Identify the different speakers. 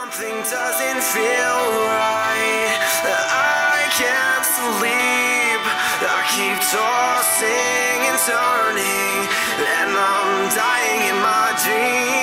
Speaker 1: Something doesn't feel right. I can't sleep. I keep tossing and turning, and I'm dying in my dreams.